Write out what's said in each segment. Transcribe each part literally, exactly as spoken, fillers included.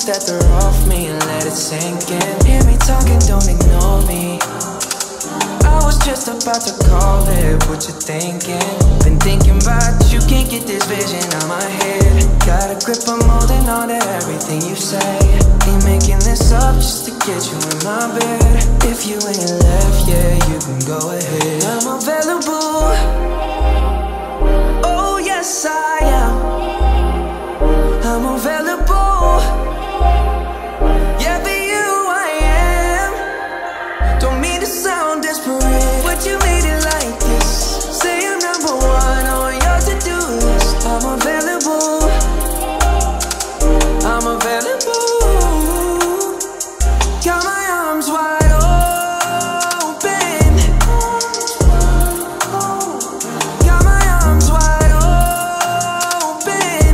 that they're off me and let it sink in. Hear me talking, don't ignore me. I was just about to call it, what you thinking? Been thinking about you, can't get this vision out my head. Got a grip, I'm holding on to everything you say. Ain't making this up just to get you in my bed. If you ain't left, yeah, you can go ahead. I'm available. Oh yes I am. I'm available. Yeah, for you I am. Don't mean to sound desperate, but you made it like this. Say I'm number one on your to-do list. I'm available. I'm available. Got my arms wide open. Got my arms wide open.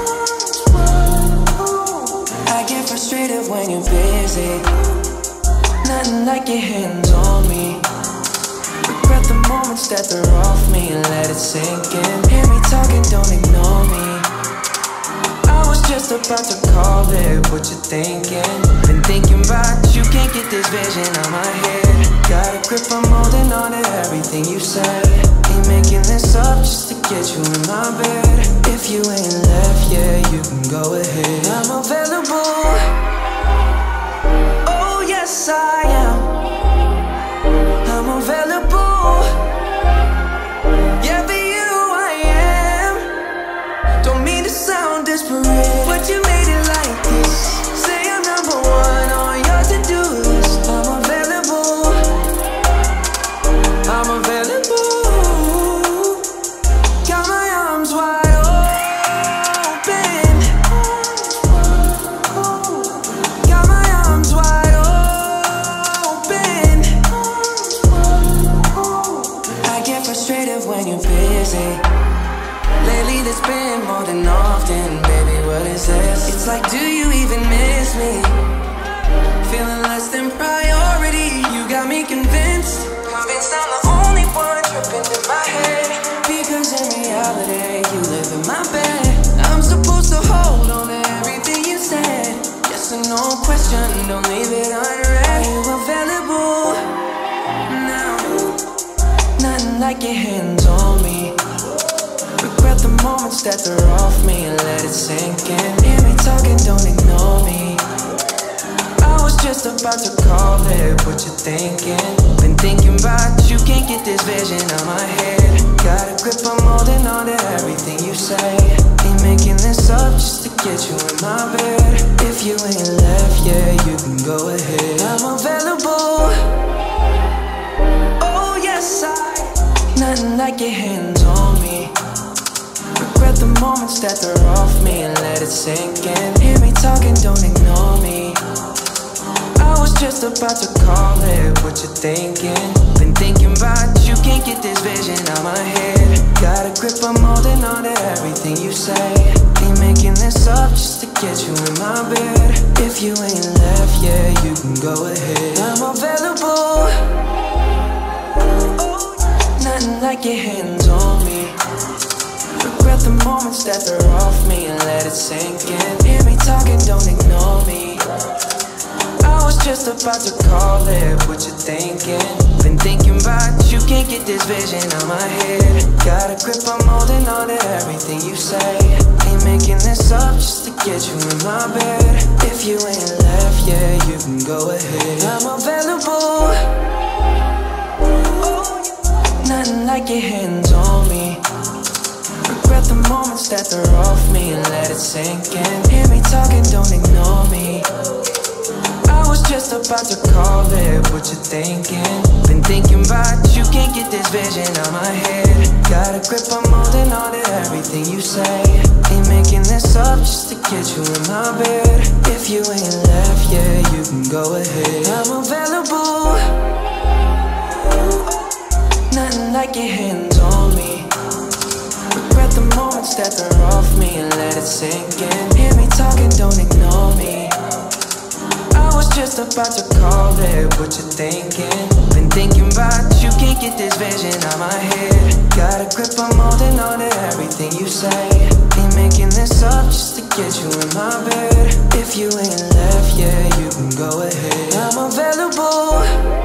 I get frustrated when you're busy. Nothing like your hands on me. Regret the moments that they're off me and let it sink in. Hear me talking, don't ignore me. I was just about to call it, what you thinking? Been thinking about you, can't get this vision out my head. Got a grip, I'm holding on to everything you say. Ain't making this up just to get you in my bed. If you ain't left, yeah, you can go ahead. I'm available. Oh yes I am. I'm available. Yeah, for you I am. Don't mean to sound desperate, but you made it like this. Say I'm number one on your to-do list. I'm available. I'm available. Got my arms wide open. Got my arms wide open. I get frustrated when you're busy. Lately there's been more than often. Baby, what is this? It's like, do you even miss me? Feeling less than priority. You got me convinced. Convinced I'm the only one tripping in my head. Because in reality, you live in my bed. I'm supposed to hold on to everything you said. Yes or no question, don't leave it unread. Are you available now? Nothing like your hands on me. Regret the moments that they're off me and let it sink in. Hear me talking, don't ignore me. I was just about to call it, what you thinking? Been thinking about you, can't get this vision out my head. Got a grip, I'm holding on to everything you say. Ain't making this up just to get you in my bed. If you ain't left, yeah, you can go ahead. I'm available. Oh yes I. Nothing like your hands on me. Regret the moments that they're off me and let it sink in. Hear me talking, don't ignore me. I was just about to call it, what you thinking? Been thinking about you, can't get this vision out my head. Got a grip, I'm holding on to everything you say. Ain't making this up just to get you in my bed. If you ain't left, yeah, you can go ahead. I'm available. Oh, nothing like your hands on me. Regret the moments that they're off me and let it sink in. Hear me talking, don't ignore me. I was just about to call it, what you thinking? Been thinking about you, can't get this vision out my head. Got a grip, I'm holding on to everything you say. Ain't making this up just to get you in my bed. If you ain't left, yeah, you can go ahead. I'm available. Oh, nothing like your hands on me. Regret the moments that they're off me and let it sink in. Hear me talking, don't ignore me. I was just about to call it, what you thinking? Been thinking about you, can't get this vision out my head. Got a grip, I'm holding on to everything you say. Ain't making this up just to get you in my bed. If you ain't left, yeah, you can go ahead. I'm available. Nothing like your hands on me. Regret the moments that they're off me and let it sink in. Hear me talking, don't ignore me. I was just about to call it, what you thinking? Been thinking about you, can't get this vision out my head. Got a grip, I'm holding on to everything you say. Ain't making this up just to get you in my bed. If you ain't left, yeah, you can go ahead. I'm available.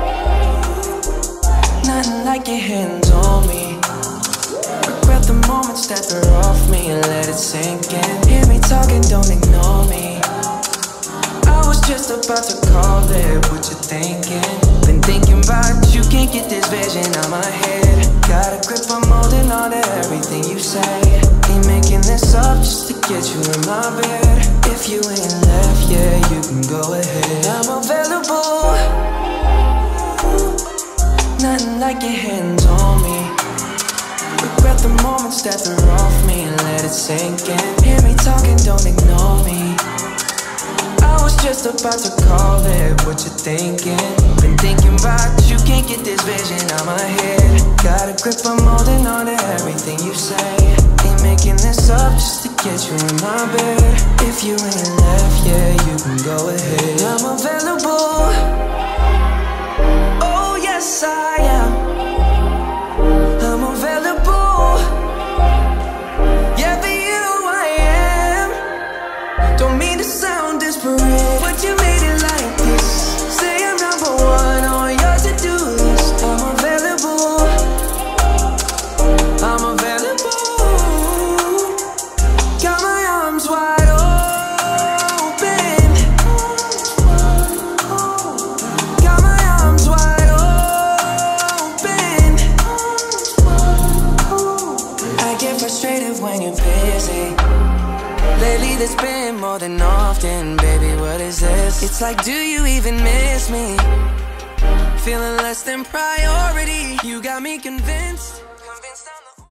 Nothing like your hands on me. Regret the moments that they're off me and let it sink in. Hear me talking, don't ignore me. I was just about to call it, what you thinking? Been thinking about you, can't get this vision out my head. Got a grip, I'm holding on to everything you say. Ain't making this up just to get you in my bed. If you ain't left, yeah, you can go ahead. I'm available. Nothing like your hands on me. Regret the moments that they're off me and let it sink in. Hear me talking, don't ignore me. I was just about to call it, what you thinking? Been thinking about you, can't get this vision out my head. Got a grip, I'm holding on to everything you say. Ain't making this up just to get you in my bed. If you ain't left, yeah, you can go ahead. I'm available. Oh yes I am. I'm available. Yeah, for you I am. Don't mean to sound desperate, but you made it like this. Say I'm number one on your to-do list. I'm available. I'm available. Got my arms wide open. Got my arms wide open. I get frustrated when you're busy. Lately there's been more than often. Baby, what is this? It's like, do you even miss me? Feeling less than priority. You got me convinced